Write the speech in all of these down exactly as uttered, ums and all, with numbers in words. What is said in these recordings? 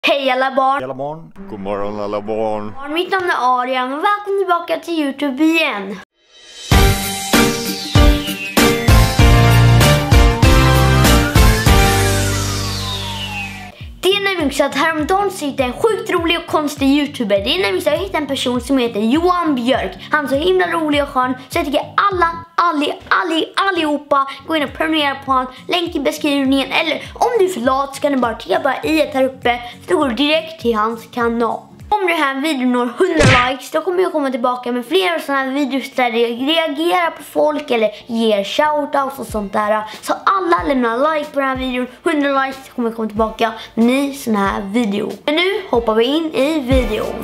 Hej alla barn! Alla barn. God morgon alla barn. Mitt namn är Adrian och välkommen tillbaka till YouTube igen. Det är nämligen så att häromdagen sitter en sjukt rolig och konstig YouTuber. Det är nämligen så att jag hittade en person som heter Johan Björk. Han är så himla rolig och skön. Så jag tycker alla, alli, alli, allihopa gå in och prenumerera på honom. Länk i beskrivningen. Eller om du är för lat så kan du bara klicka på i här uppe. Så går du direkt till hans kanal. Om den här videon når hundra likes, då kommer jag komma tillbaka med fler sådana här videos där jag reagerar på folk eller ger shoutouts och sånt där. Så alla lämnar like på den här videon. hundra likes, så kommer jag komma tillbaka med ny sån här video. Men nu hoppar vi in i videon.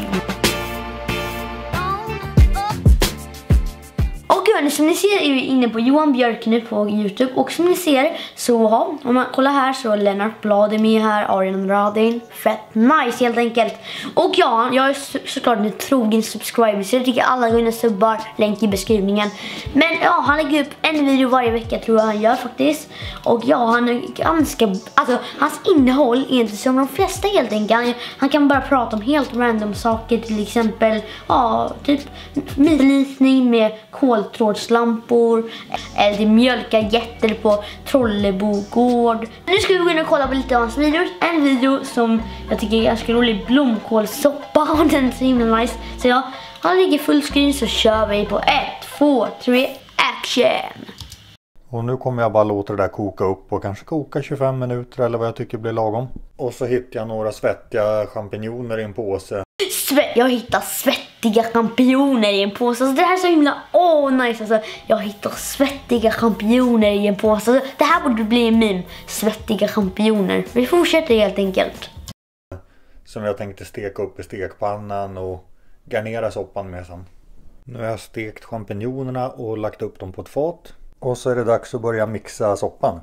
Och som ni ser är vi inne på Johan Björk nu på YouTube. Och som ni ser så har, om man kollar här så är Lennart Blad är med här, Arian Radin. Fett nice helt enkelt. Och ja, jag är så, såklart en trogen subscriber, så jag tycker alla går in och subbar, länk i beskrivningen. Men ja, han lägger upp en video varje vecka tror jag han gör faktiskt. Och ja, han är ganska, alltså hans innehåll är inte som de flesta helt enkelt. Han, han kan bara prata om helt random saker, till exempel ja, typ mislisning med koltrådslampor, eller mjölka jätter på Trollebogård. Nu ska vi gå in och kolla på lite av hans videos. En video som jag tycker är ganska rolig, blomkålssoppa, och den är så himla nice. Så ja, han ligger fullscreen, så kör vi på ett, två, tre, action! Och nu kommer jag bara låta det där koka upp och kanske koka tjugofem minuter eller vad jag tycker blir lagom. Och så hittar jag några svettiga champinjoner i en påse. Sve- jag hittar svettiga champinjoner i en påse. Alltså, det här är så himla åh, nice. Alltså, jag hittar svettiga champinjoner i en påse. Alltså, det här borde bli en meme. Svettiga champinjoner. Vi fortsätter helt enkelt. Som jag tänkte steka upp i stekpannan och garnera soppan med sen. Nu har jag stekt champinjonerna och lagt upp dem på ett fat. Och så är det dags att börja mixa soppan.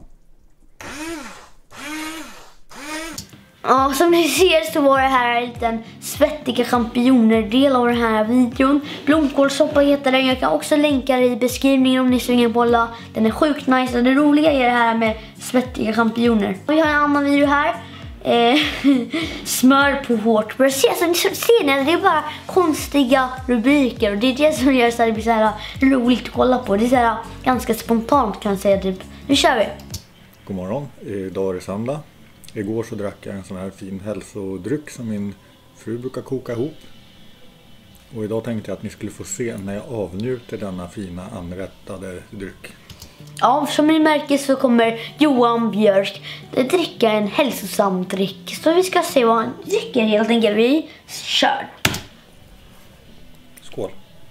Ja, som ni ser så var det här en liten svettiga champinjoner del av den här videon. Blomkålssoppa heter den. Jag kan också länka det i beskrivningen om ni suger på alla. Den är sjukt nice, och det roliga är det här med svettiga champinjoner. Vi har en annan video här. Eh, smör på hårt bröd. Se, alltså, ni ser ni, det är bara konstiga rubriker, och det är det som gör så att det blir så här roligt att kolla på. Det är så här ganska spontant kan jag säga typ. Nu kör vi. God morgon, idag är det söndag. Igår så drack jag en sån här fin hälsodryck som min fru brukar koka ihop. Och idag tänkte jag att ni skulle få se när jag avnjuter denna fina anrättade dryck. Ja, som ni märker så kommer Johan Björk dricka en hälsosam dryck. Så vi ska se vad han dricker helt enkelt. Vi kör. Skål.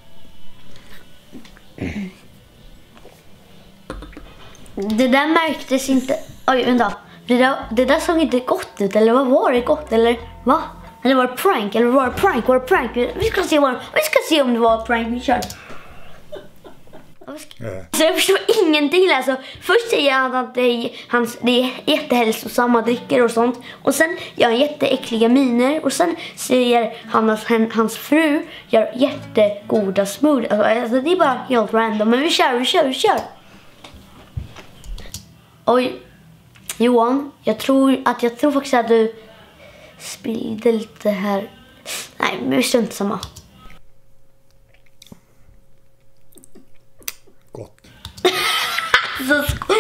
Det där märktes inte. Oj, vänta. Det där, det där såg inte gott ut. Eller vad var det gott? Eller va? Eller var det prank? Eller var det prank? Var det prank? Vi ska se, vad, vi ska se om det var prank. Vi kör. Så jag förstår ingenting. Alltså, först säger han att det är, hans, det är jättehälsosamma drycker och sånt. Och sen gör han jätteäckliga miner. Och sen säger han att han, hans fru gör jättegoda smoothies. Alltså, alltså det är bara helt random. Men vi kör, vi kör, vi kör. Oj, Johan, jag tror att jag tror faktiskt att du spillde lite här. Nej, men vi står inte samma. Gott. Så sk-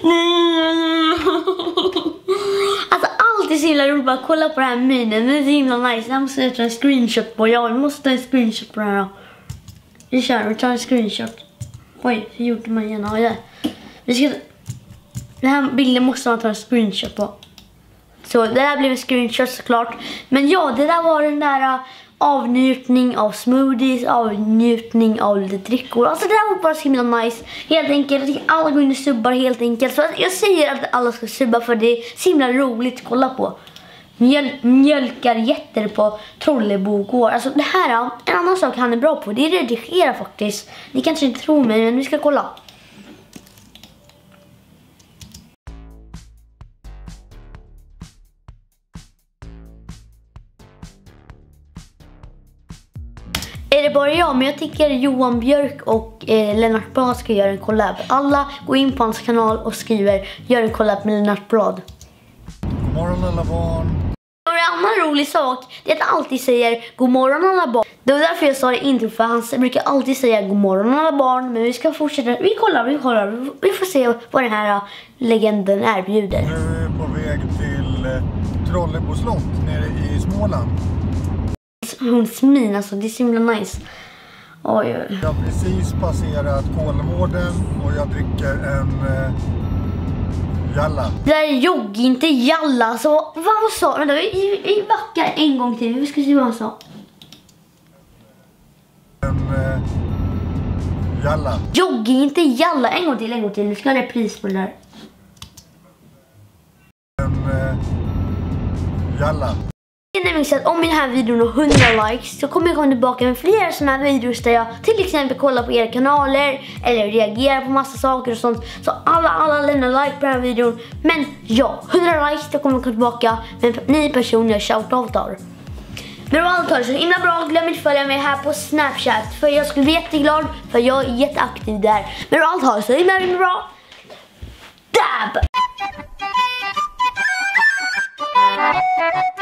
alltså allt är så himla roligt. Bara kolla på det här minen. Det är så himla nice. Jag måste ta en screenshot på. Ja, vi måste ta en screenshot på det här då. Vi kör, vi tar en screenshot. Oj, hur gjorde man igen? Ja, det. Vi ska... Den här bilden måste man ta en screenshot på. Så det här blev en screenshot såklart. Men ja, det där var den där uh, avnjutning av smoothies, avnjutning av lite drickor. Alltså det där var bara så himla nice. Helt enkelt, jag tycker alla går in och subbar helt enkelt. Så jag säger att alla ska subba, för det är så himla roligt att kolla på. Mjöl mjölkar jätter på Trollebogård. Alltså det här, uh, en annan sak han är bra på, det är redigera faktiskt. Ni kanske inte tror mig, men vi ska kolla. Är det bara jag, men jag tycker Johan Björk och eh, Lennart Blad ska göra en collab. Alla går in på hans kanal och skriver gör en collab med Lennart Blad. God morgon alla barn. annan rolig sak är att han alltid säger god morgon alla barn. Det var därför jag sa det intro, för han brukar alltid säga god morgon alla barn. Men vi ska fortsätta, vi kollar, vi kollar. Vi får se vad den här legenden erbjuder. Nu är vi på väg till Trollebo slott nere i Småland. Hons min, alltså det är så himla nice. Oj, oj. Jag har precis passerat Kolmården och jag dricker en eh, jalla. Det där är jogg, inte jalla. Så vad, vad sa du? Vi, vi backar en gång till. Vi ska se vad han sa. En eh, jalla. Jogg, inte jalla. En gång till, en gång till. Nu ska jag ha repris på det där. En eh, jalla. Jag nämligen så att om den här videon har hundra likes så kommer jag komma tillbaka med flera sådana här videos där jag till exempel kollar på era kanaler eller reagerar på massa saker och sånt. Så alla, alla lämnar like på den här videon. Men ja, hundra likes, då kommer jag komma tillbaka med nio personer shoutoutar. Men allt har det så himla bra. Glöm inte följa mig här på Snapchat, för jag skulle bli jätteglad, för jag är jätteaktiv där. Men allt har det så himla, himla bra. Dab!